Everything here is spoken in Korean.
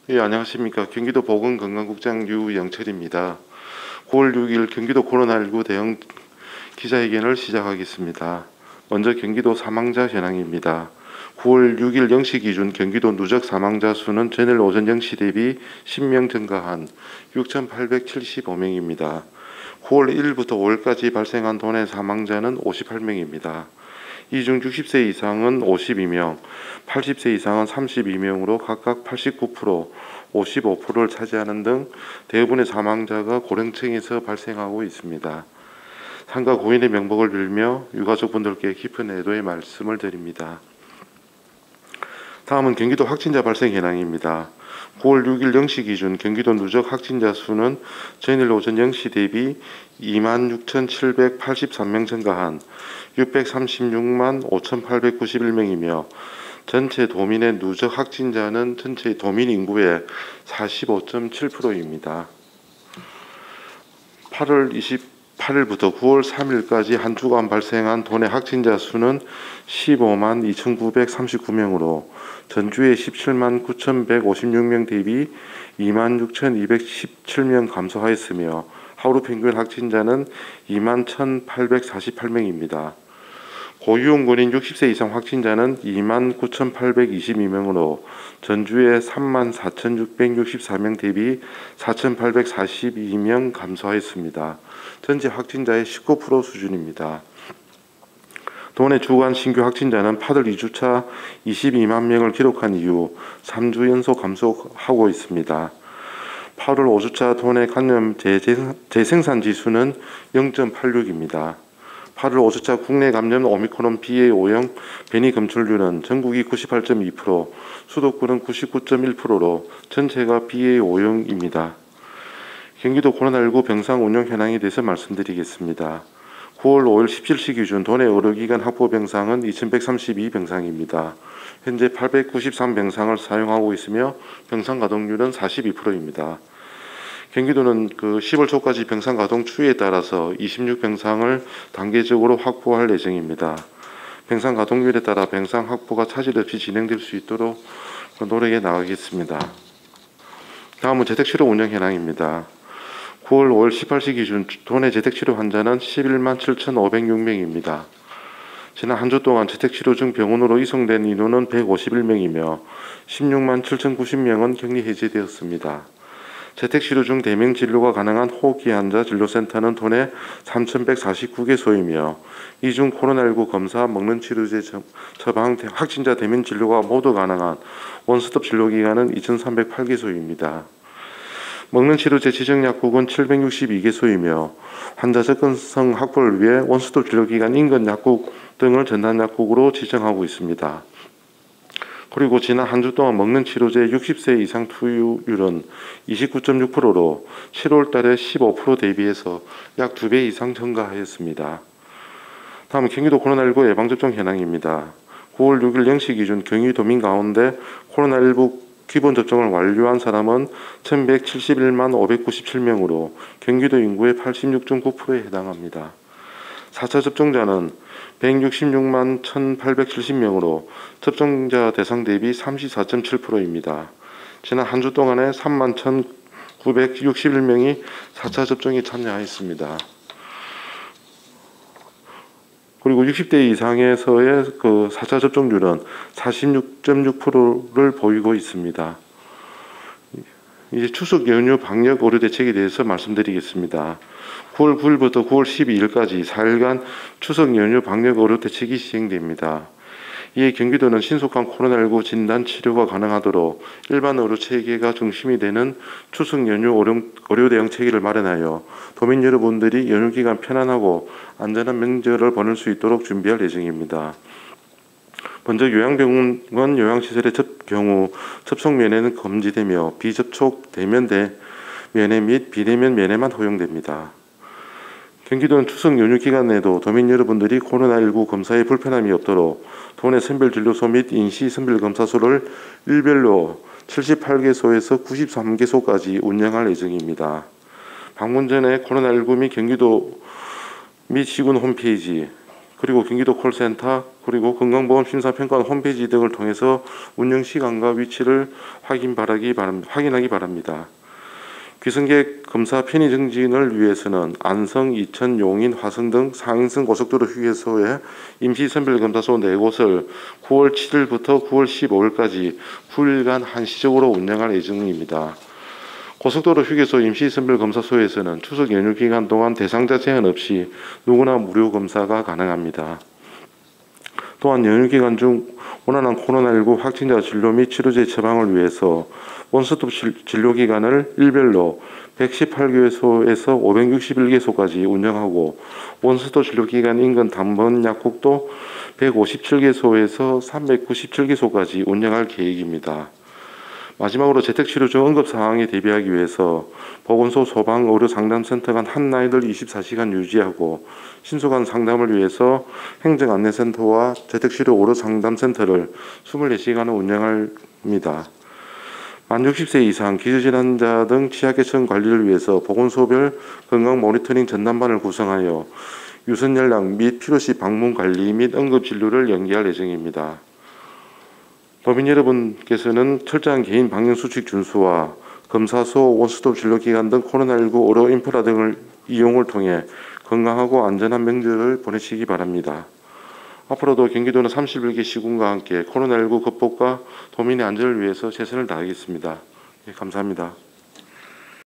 예, 안녕하십니까. 경기도 보건건강국장 유영철입니다. 9월 6일 경기도 코로나19 대응 기자회견을 시작하겠습니다. 먼저 경기도 사망자 현황입니다. 9월 6일 0시 기준 경기도 누적 사망자 수는 전일 오전 0시 대비 10명 증가한 6,875명입니다. 9월 1일부터 5일까지 발생한 도내 사망자는 58명입니다. 이 중 60세 이상은 52명, 80세 이상은 32명으로 각각 89%, 55%를 차지하는 등 대부분의 사망자가 고령층에서 발생하고 있습니다. 상가 고인의 명복을 빌며 유가족분들께 깊은 애도의 말씀을 드립니다. 다음은 경기도 확진자 발생 현황입니다. 9월 6일 0시 기준 경기도 누적 확진자 수는 전일 오전 0시 대비 26,783명 증가한 636만 5,891명이며 전체 도민의 누적 확진자는 전체 도민 인구의 45.7%입니다. 8월 28일부터 9월 3일까지 한 주간 발생한 도내 확진자 수는 15만 2,939명으로 전주에 17만 9,156명 대비 2만 6,217명 감소하였으며 하루 평균 확진자는 2만 1,848명입니다. 고위험군인 60세 이상 확진자는 2만 9,822명으로 전주에 3만 4,664명 대비 4,842명 감소하였습니다. 전체 확진자의 19% 수준입니다. 도내 주간 신규 확진자는 8월 2주차 22만 명을 기록한 이후 3주 연속 감소하고 있습니다. 8월 5주차 도내 감염 재생산 지수는 0.86입니다. 8월 5주차 국내 감염 오미크론 BA.5형 변이 검출률은 전국이 98.2%, 수도권은 99.1%로 전체가 BA.5형입니다. 경기도 코로나19 병상 운영 현황에 대해서 말씀드리겠습니다. 9월 5일 17시 기준 도내 의료기관 확보 병상은 2,132병상입니다. 현재 893병상을 사용하고 있으며 병상 가동률은 42%입니다. 경기도는 10월 초까지 병상 가동 추이에 따라서 26병상을 단계적으로 확보할 예정입니다. 병상 가동률에 따라 병상 확보가 차질 없이 진행될 수 있도록 노력해 나가겠습니다. 다음은 재택치료 운영 현황입니다. 9월 5일 18시 기준 도내 재택치료 환자는 11만 7,506명입니다. 지난 한 주 동안 재택치료 중 병원으로 이송된 인원은 151명이며 16만 7,090명은 격리 해제되었습니다. 재택치료 중 대면 진료가 가능한 호흡기 환자 진료센터는 도내 3,149개소이며 이 중 코로나19 검사, 먹는 치료제 처방, 확진자 대면 진료가 모두 가능한 원스톱 진료기관은 2,308개소입니다. 먹는 치료제 지정 약국은 762개소이며 환자 접근성 확보를 위해 원스톱 진료기관 인근 약국 등을 전담 약국으로 지정하고 있습니다. 그리고 지난 한 주 동안 먹는 치료제 60세 이상 투여율은 29.6%로 7월 달에 15% 대비해서 약 2배 이상 증가하였습니다. 다음 경기도 코로나19 예방접종 현황입니다. 9월 6일 0시 기준 경기도민 가운데 코로나19 기본접종을 완료한 사람은 1,171만 597명으로 경기도 인구의 86.9%에 해당합니다. 4차 접종자는 166만 1,870명으로 접종자 대상 대비 34.7%입니다. 지난 한 주 동안에 3만 1,961명이 4차 접종에 참여하였습니다. 그리고 60대 이상에서의 4차 접종률은 46.6%를 보이고 있습니다. 이제 추석 연휴 방역 의료 대책에 대해서 말씀드리겠습니다. 9월 9일부터 9월 12일까지 4일간 추석 연휴 방역 의료 대책이 시행됩니다. 이에 경기도는 신속한 코로나19 진단 치료가 가능하도록 일반 의료 체계가 중심이 되는 추석 연휴 의료 대응 체계를 마련하여 도민 여러분들이 연휴 기간 편안하고 안전한 명절을 보낼 수 있도록 준비할 예정입니다. 먼저 요양병원 요양시설의 경우 접촉 면회는 금지되며 비접촉 대면 면회 및 비대면 면회만 허용됩니다. 경기도는 추석 연휴 기간에도 도민 여러분들이 코로나19 검사에 불편함이 없도록 도내 선별진료소 및 인시 선별검사소를 일별로 78개소에서 93개소까지 운영할 예정입니다. 방문 전에 코로나19 및 경기도 및 시군 홈페이지 그리고 경기도 콜센터, 그리고 건강보험 심사평가 홈페이지 등을 통해서 운영 시간과 위치를 확인하기 바랍니다. 귀성객 검사 편의 증진을 위해서는 안성, 이천, 용인, 화성 등 상행선 고속도로 휴게소에 임시선별검사소 4곳을 9월 7일부터 9월 15일까지 9일간 한시적으로 운영할 예정입니다. 고속도로 휴게소 임시선별검사소에서는 추석 연휴 기간 동안 대상자 제한 없이 누구나 무료 검사가 가능합니다. 또한 연휴 기간 중 원활한 코로나19 확진자 진료 및 치료제 처방을 위해서 원스톱 진료 기관을 일별로 118개소에서 561개소까지 운영하고 원스톱 진료 기관 인근 단번 약국도 157개소에서 397개소까지 운영할 계획입니다. 마지막으로 재택치료 중 응급 상황에 대비하기 위해서 보건소, 소방, 의료 상담센터 간 한라인을 24시간 유지하고 신속한 상담을 위해서 행정안내센터와 재택치료 의료 상담센터를 24시간을 운영합니다. 만 60세 이상 기저질환자 등 취약계층 관리를 위해서 보건소별 건강 모니터링 전담반을 구성하여 유선 연락 및 필요시 방문 관리 및 응급 진료를 연계할 예정입니다. 도민 여러분께서는 철저한 개인 방역 수칙 준수와 검사소, 원스톱 진료기관 등 코로나19 의료 인프라 등을 이용을 통해 건강하고 안전한 명절을 보내시기 바랍니다. 앞으로도 경기도는 31개 시군과 함께 코로나19 극복과 도민의 안전을 위해서 최선을 다하겠습니다. 감사합니다.